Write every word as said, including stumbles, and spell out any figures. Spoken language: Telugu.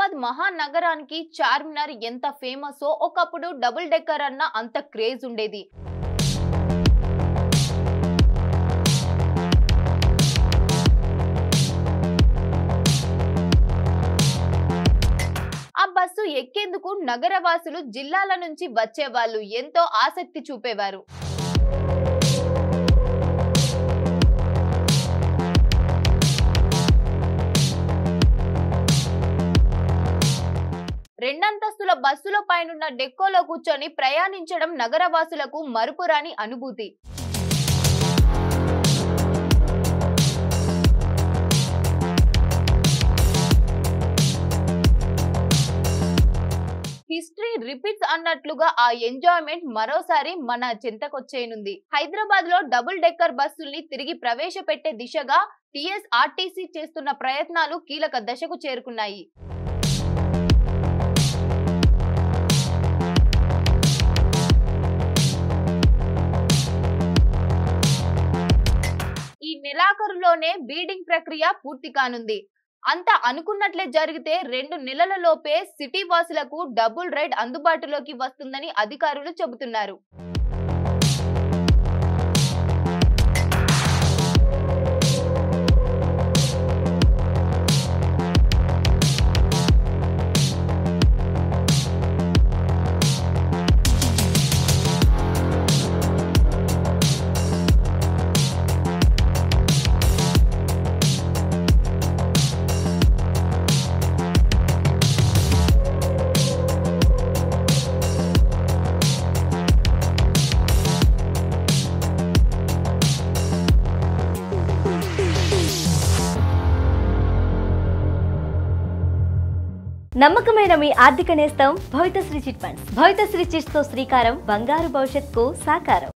హైదరాబాద్ మహానగరానికి చార్మినార్ ఎంత ఫేమసో ఒకప్పుడు డబుల్ డెక్కర్ అన్న అంత క్రేజ్ ఉండేది. ఆ బస్సు ఎక్కేందుకు నగరవాసులు జిల్లాల నుంచి వచ్చేవాళ్ళు ఎంతో ఆసక్తి చూపేవారు. రెండంతస్తుల బస్సులో పైనున్న డెక్కోలో కూర్చొని ప్రయాణించడం నగరవాసులకు మరుపురాని అనుభూతి. హిస్టరీ రిపీట్స్ అన్నట్లుగా ఆ ఎంజాయ్మెంట్ మరోసారి మన చెంతకొచ్చేయనుంది. హైదరాబాద్ లో డబుల్ డెక్కర్ బస్సుల్ని తిరిగి ప్రవేశపెట్టే దిశగా టీఎస్ఆర్టీసీ చేస్తున్న ప్రయత్నాలు కీలక దశకు చేరుకున్నాయి. ఈ నెలాఖరులోనే బీడింగ్ ప్రక్రియ పూర్తి కానుంది. అంత అనుకున్నట్లే జరిగితే రెండు నెలల లోపే సిటీ వాసులకు డబుల్ రైడ్ అందుబాటులోకి వస్తుందని అధికారులు చెబుతున్నారు. నమ్మకమైన మీ ఆర్థిక నేస్తం Bhavithasri chit funds. Bhavithasri chits తో శ్రీకారం బంగారు భవిష్యత్తుకు సాకారం.